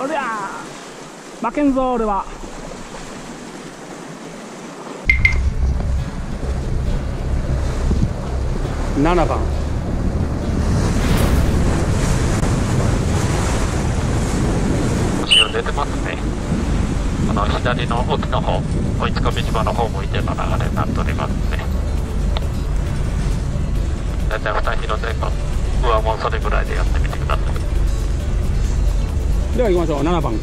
おりゃー、負けんぞ俺は。7番。 後ろ出てますね。左の奥の方、追いつかみ島の方向いての流れになっておりますね。だいたい2キロ前後、上もそれぐらいでやってみてください。 では行きましょう。7番。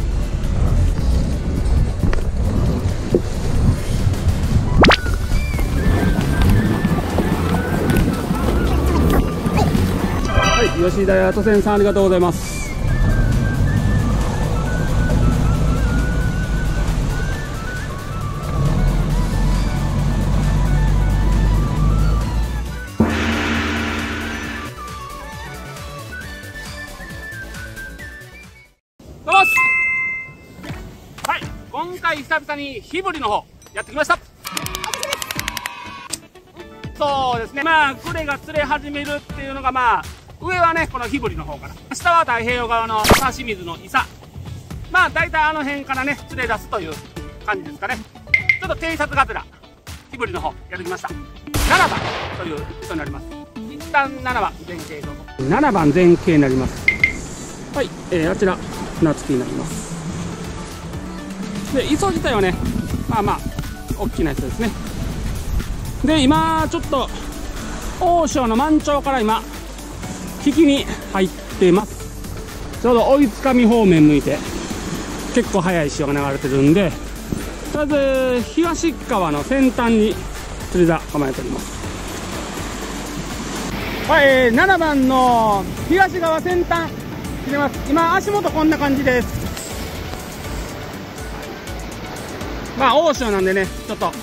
はい、吉田屋都線さんありがとうございます。はい、今回久々に火振りの方やってきました。そうですね、まあクレが釣れ始めるっていうのが、まあ上はねこの火振りの方から、下は太平洋側の差し水の伊佐、まあ大体あの辺からね釣れ出すという感じですかね。ちょっと偵察がてら火振りの方やってきました。7番という人になります。一旦7番前傾どうぞ。7番前傾になります。はい、あちら船着きになります。で磯自体はねまあまあ大きなやつですね。で今ちょっと大潮の満潮から今引きに入ってます。ちょうど追いつかみ方面向いて結構速い潮が流れてるんで、とりあえず東側の先端に釣り座構えております。はい、7番の東側先端切れます。今足元こんな感じです。まあ大潮なんでねちょっと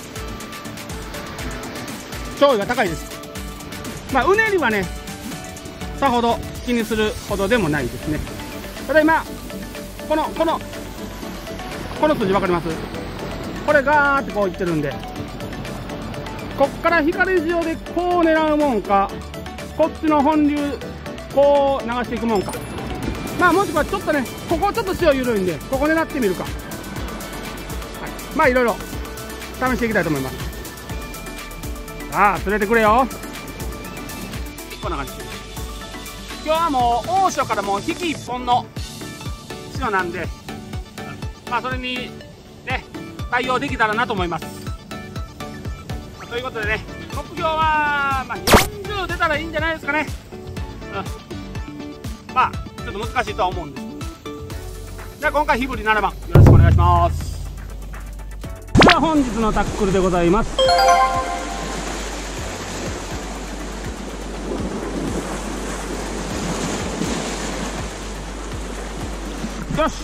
潮位が高いです。まあうねりはねさほど気にするほどでもないですね。ただ今この筋分かります？これガーってこういってるんで、こっから光潮でこう狙うもんか、こっちの本流こう流していくもんか、まあもしくはちょっとねここちょっと潮緩いんでここ狙ってみるか、はい、まあいろいろ試していきたいと思います。さあ釣れてくれよ。こんな感じ。今日はもう大潮からもう引き一本の潮なんで、まあそれにね対応できたらなと思います。ということでね、目標はまあ40出たらいいんじゃないですかね。まあちょっと難しいとは思うんです。じゃあ今回火振り7番よろしくお願いします。では本日のタックルでございます。よし、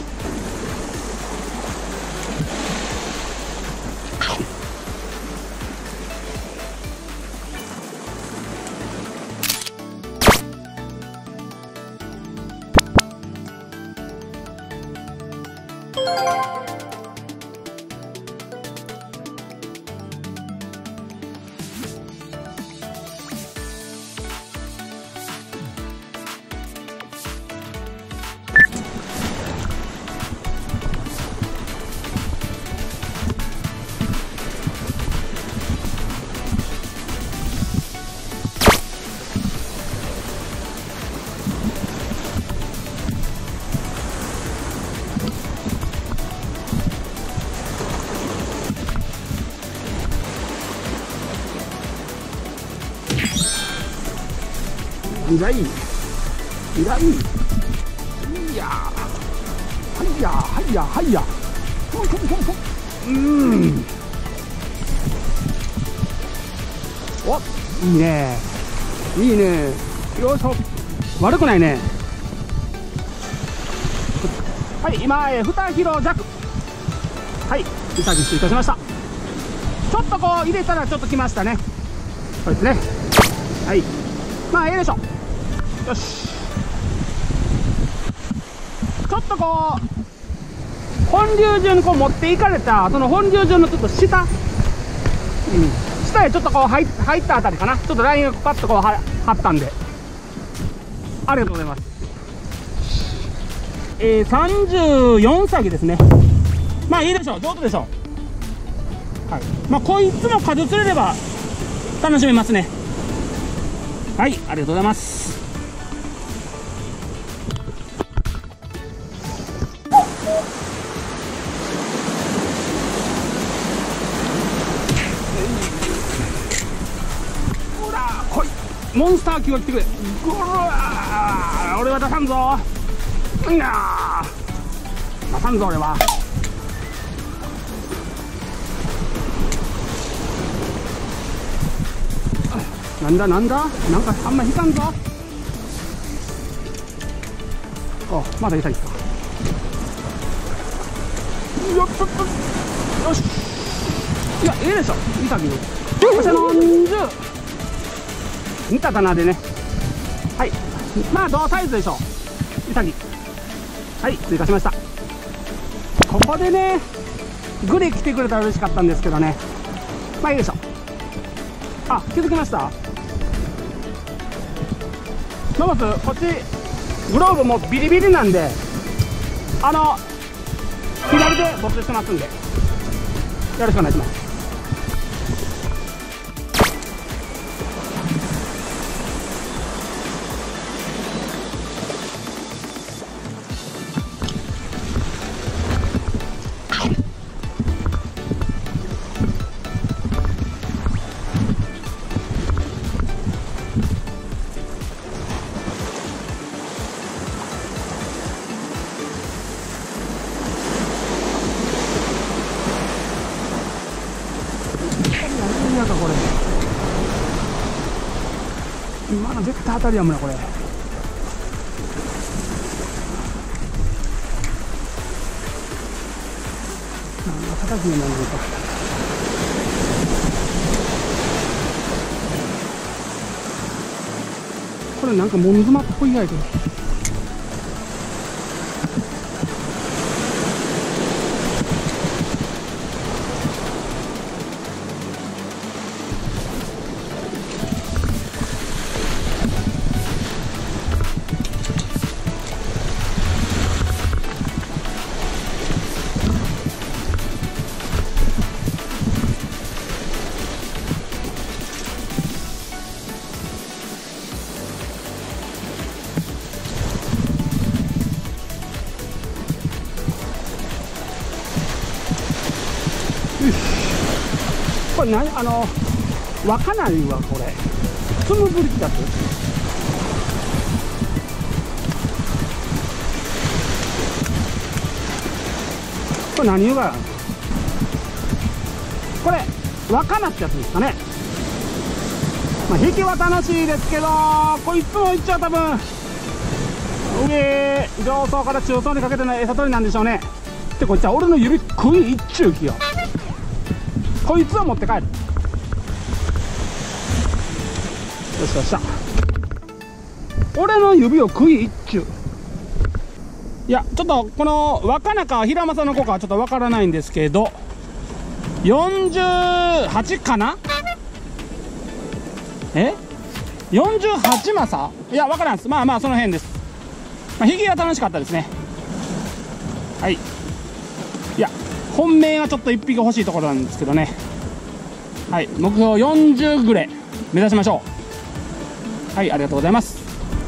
いやいいいやいいいやはいやはいやはいやおいいねいいね、よいしょ、悪くないね。はい、今2キロ弱、はい、潔くいたしました。ちょっとこう入れたらちょっときましたね。そうですね、はい、まあええでしょ。よし、ちょっとこう本流順にこう持っていかれたその本流順のちょっと下、下へちょっとこう入ったあたりかな、ちょっとラインがパッとこう張ったんで、ありがとうございます。 34歳ですね。まあいいでしょう、上手でしょう。はい、まあこいつも数釣れれば楽しめますね。はい、ありがとうございます。ほら来い、モンスター級が来てくれ。ぐわー、俺は出さんぞ。いやー、出さんぞ俺は。なんだなんだ、なんかあんま引かんぞ。あ、まだ痛いか。よっとっと、よし。いや、ええでしょ、痛みの。よっしゃ、40。似た棚でね。はい。まあ、同サイズでしょ。痛み。はい、追加しました。ここでね、グレ来てくれたら嬉しかったんですけどね。まあ、いいでしょ。あ、気づきました。ノブス、こっちグローブもビリビリなんで、左でボツしてますんで、よろしくお願いします。これ今の絶対当たりやもんな、これ。なんか叩きになるのか。これなんかモンズマっぽいやけど。これ何、わかないわ、これ。つむぶりってやつ。これ何言うか。これ、わかなってやつですかね。まあ、引きは楽しいですけど、こいつも一応多分、上層から中層にかけての餌取りなんでしょうね。ってこいつは俺の指食い一中きよ。こいつを持って帰る。よしよっしゃ。俺の指を食い一中。いや、ちょっとこの若菜か平正の子かはちょっとわからないんですけど、48かな。48マサ。いや、わからんです。まあまあその辺です。まあ、引きが楽しかったですね。はい。いや、本命がちょっと1匹欲しいところなんですけどね。はい、目標40ぐらい目指しましょう。はい、ありがとうございます。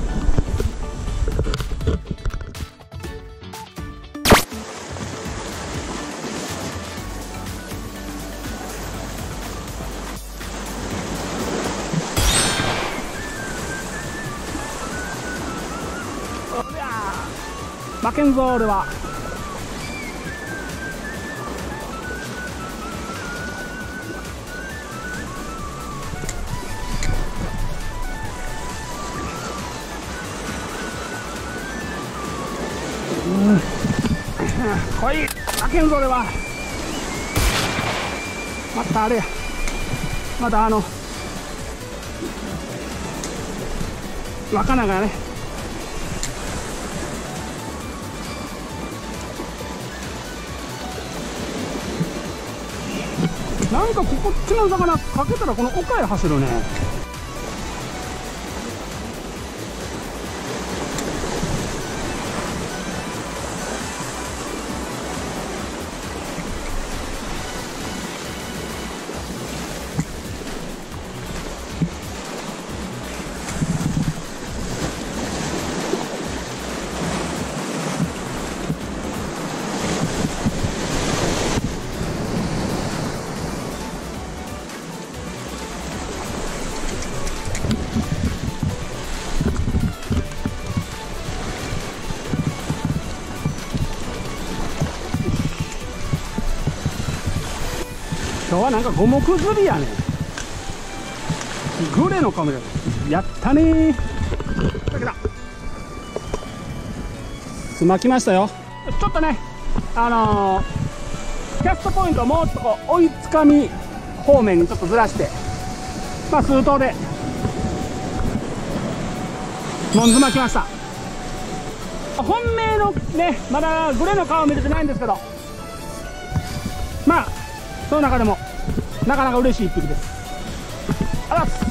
負けんぞ俺は。来い、負けんぞ俺は。またあれや、また若菜がね、なんかこっちの魚かけたらこの丘へ走るね。 今日はなんか五目釣りやね。グレのカメラやったねー。だけだすまきましたよ。ちょっとねキャストポイントをもうちょっとこう追いつかみ方面にちょっとずらして、まあ数頭でもんずまきました。本命のねまだグレの顔見れてないんですけど、まあその中でもなかなか嬉しい一匹です。あらっす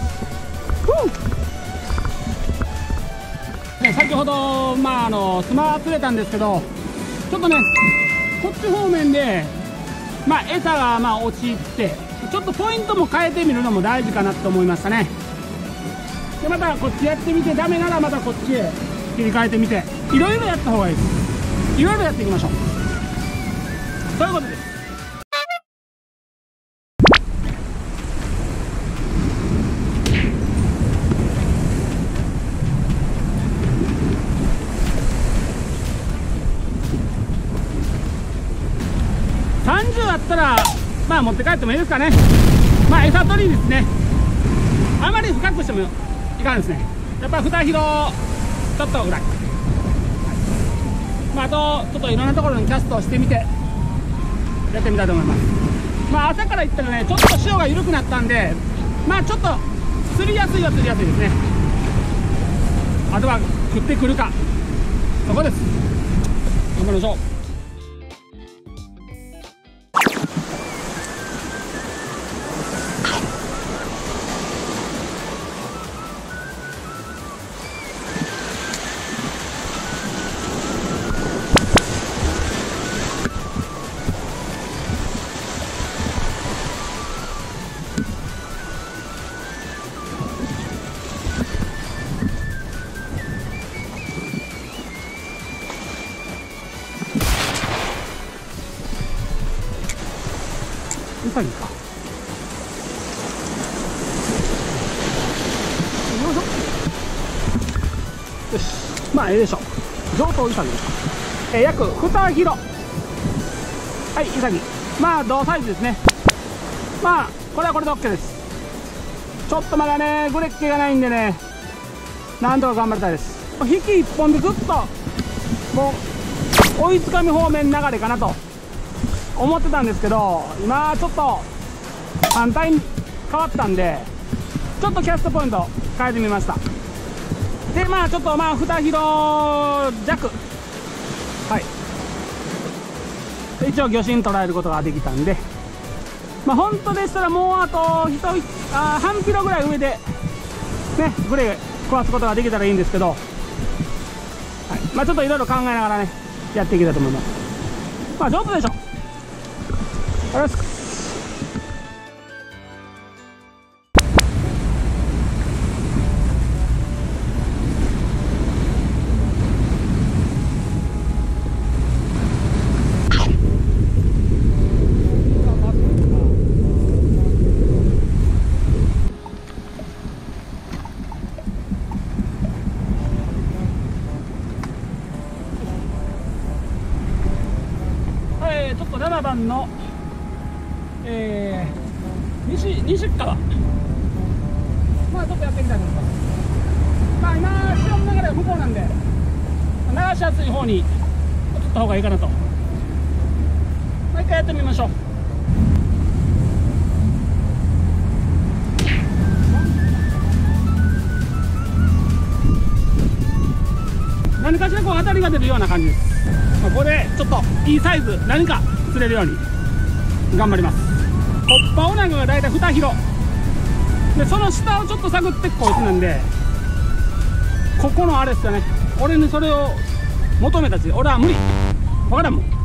ね、先ほどスマ釣れたんですけど、ちょっとねこっち方面で餌が落ちて、ちょっとポイントも変えてみるのも大事かなと思いましたね。でまたこっちやってみてダメならまたこっちへ切り替えてみて、いろいろやった方がいいです。いろいろやっていきましょう。そういうことです。30あったら持って帰ってもいいですかね。餌取りですね。あまり深くしてもいかんですね。やっぱ2広ちょっとぐらい、あとちょっといろんなところにキャストしてみてやってみたいと思います。朝から言ったらねちょっと潮が緩くなったんでちょっと釣りやすいは釣りやすいですね。あとは食ってくるか、そこです。頑張りましょう。ウサギか。よいしょ。よし、ええでしょ。上等ウサギです。約2キロ。はい、ウサギ。同サイズですね。これはこれで OK です。ちょっとまだねグレッケがないんでね、なんとか頑張りたいです。引き1本でずっともう追いつかみ方面流れかなと思ってたんですけど、今ちょっと反対に変わったんで、ちょっとキャストポイント変えてみました。でちょっと2広弱、はい、一応魚心捉えることができたんで、本当でしたらもうあと半キロぐらい上でねグレー食わすことができたらいいんですけど、はい、ちょっといろいろ考えながらねやっていきたいと思います。上手でしょ。よろしく。ちょっと7番の西川ちょっとやってみたいと思います。今潮の流れが向こうなんで流しやすい方に移った方がいいかなと。もう一回やってみましょう。何かしら当たりが出るような感じです。ここでちょっといいサイズ何か釣れるように頑張ります。コッパオナゴがだいたい2広で、その下をちょっと探ってこいつなんで、ここのあれですよね、俺にそれを求めたち俺は無理、分からんもん。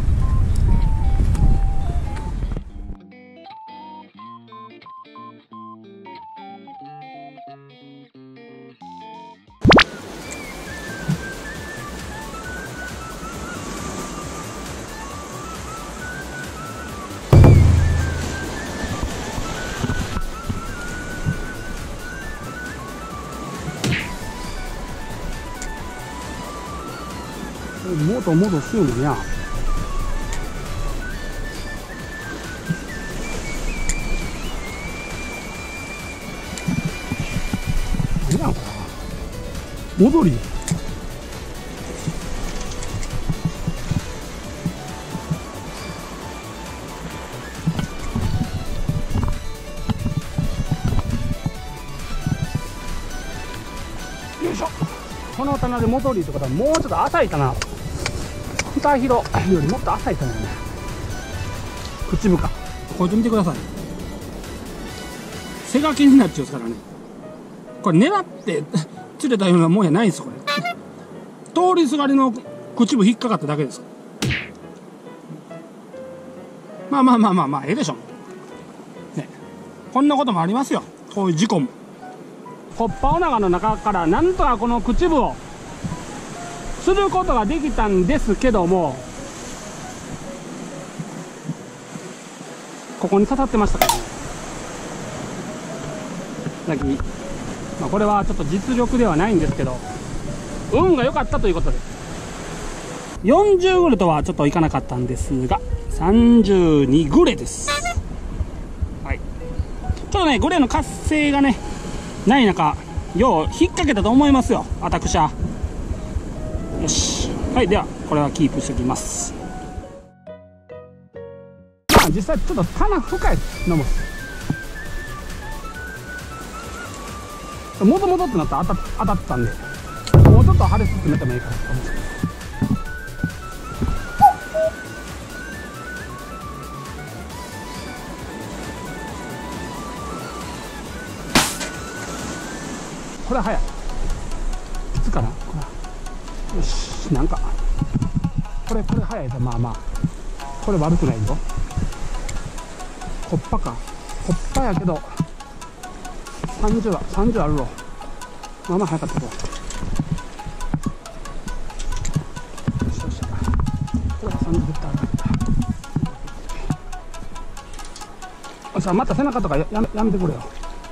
もっともっとしようもんや。 戻り。よいしょ。この棚で戻りってことはもうちょっと浅い棚、二広よりもっと浅い棚やね。口深。こいつ見てください。背掛けになっちゃうからね。これ狙って釣れたようなもんやないんですよ、これ。通りすがりの口部引っかかっただけです。まあまあまあまあまあ、ええでしょ。ね。こんなこともありますよ。こういう事故も。コッパオナガの中からなんとかこの口部をすることができたんですけども、ここに刺さってましたからね。さっき、まあ、これはちょっと実力ではないんですけど、運が良かったということで、40グレとはちょっといかなかったんですが、32グレです。はい。ちょっとね、グレの活性がね、ない中、よう引っ掛けたと思いますよ、私は。よし。はい、では、これはキープしておきます。まあ、実際ちょっと棚深いのも。もともとってなったら当たったんで、もうちょっと晴れ進めてもいいかなと思うんですけど。これ早い。いつかな、これ。よし、なんか。これ早いぞ、まあまあ。これ悪くないぞ。コッパか。コッパやけど。30あるろ。まあまあ早かったぞ。よしよし。これは30絶対ある。よし、また背中とかやめてくれよ。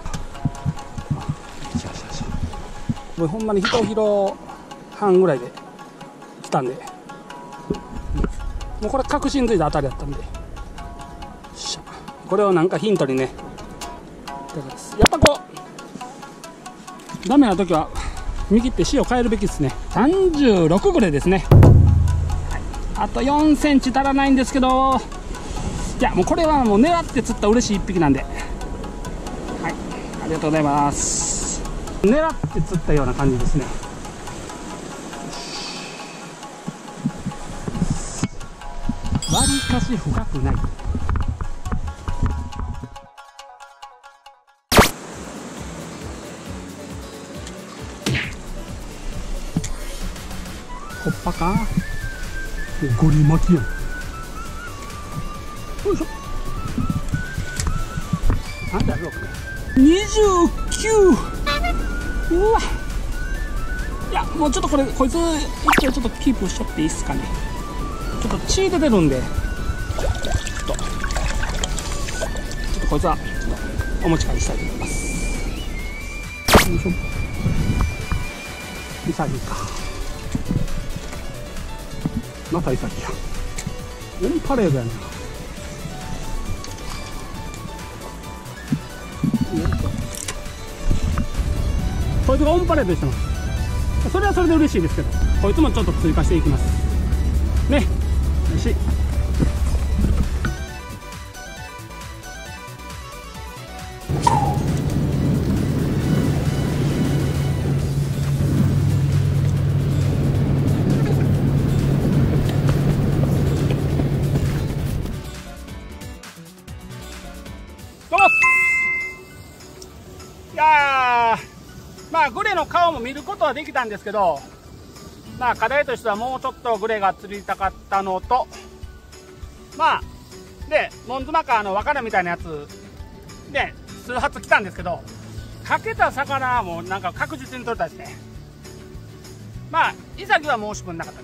これほんまに1キ半ぐらいで来たんで、もうこれ確信ついた当たりだったんで、これをなんかヒントにね、やっぱこうダメな時は見切って塩変えるべきですね。36グレですね。はい、あと4センチ足らないんですけど、いやもうこれはもう狙って釣った嬉しい1匹なんで、はい、ありがとうございます。狙って釣ったような感じですね。わりかし深くない。コッパか。ゴリ巻きやん。よいしょ。なんだろうかね。29。うわ、いやもうちょっとこれこいつ一応ちょっとキープしちゃっていいっすかね。ちょっと血出てるんで、ちょっとこいつはちょっとお持ち帰りしたいと思います。よいしょ。イサギか。またイサギや。オンパレードやな。こいつがオンパレードしてます。それはそれで嬉しいですけど、こいつもちょっと追加していきますね。よし。いやー、まあグレの顔も見ることはできたんですけど、まあ課題としてはもうちょっとグレが釣りたかったのと、まあでモンズマカーのワカラみたいなやつで数発来たんですけど、かけた魚もなんか確実に取れたですね。まあイサギは申し分なかったです。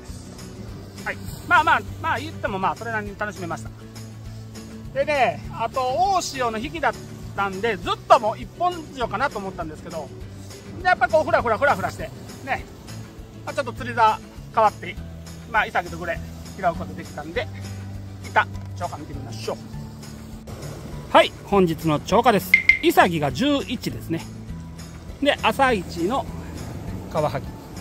はい、まあ言ってもまあそれなりに楽しめました。でね、あと大潮の引きだったんで、ずっともう一本潮かなと思ったんですけど、やっぱこうフラフラしてね、まあ、ちょっと釣り座変わって、まあイサギとグレ拾うことできたんで、いた超過見てみましょう。はい、本日の超過です。イサギが11ですね。で朝一のカワハギ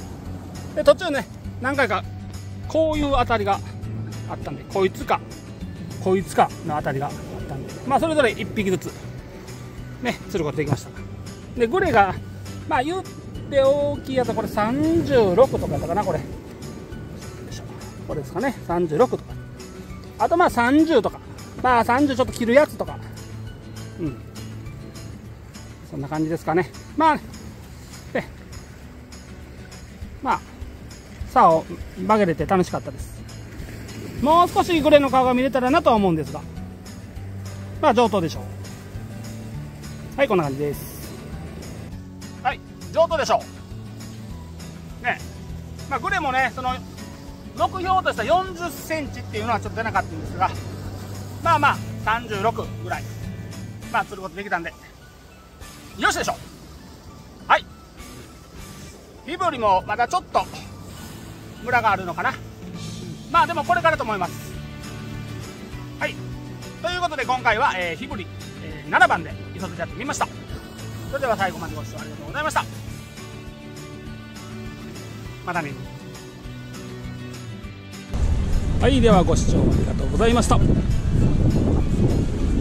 で途中ね何回かこういう当たりがあったんで、こいつかこいつかの当たりがあったんで、まあそれぞれ1匹ずつね釣ることできました。でグレがまあ言って大きいやつはこれ36とかだったかな、これこれですかね、36とか、あとまあ30とか、まあ30ちょっと切るやつとか、そんな感じですかね。まあでまあ竿を曲げれて楽しかったです。もう少しグレの顔が見れたらなとは思うんですが、まあ上等でしょう。はい、こんな感じです。はい、上等でしょうね。まあグレもね、その目標とした40センチっていうのはちょっと出なかったんですが、まあまあ36ぐらいまあ釣ることできたんでよしでしょう。はい、リブリもまだちょっとムラがあるのかな。まあでもこれからと思います。はい、ということで今回は、火振り、7番で磯釣りやってみました。それでは最後までご視聴ありがとうございました。またね。はい、ではご視聴ありがとうございました。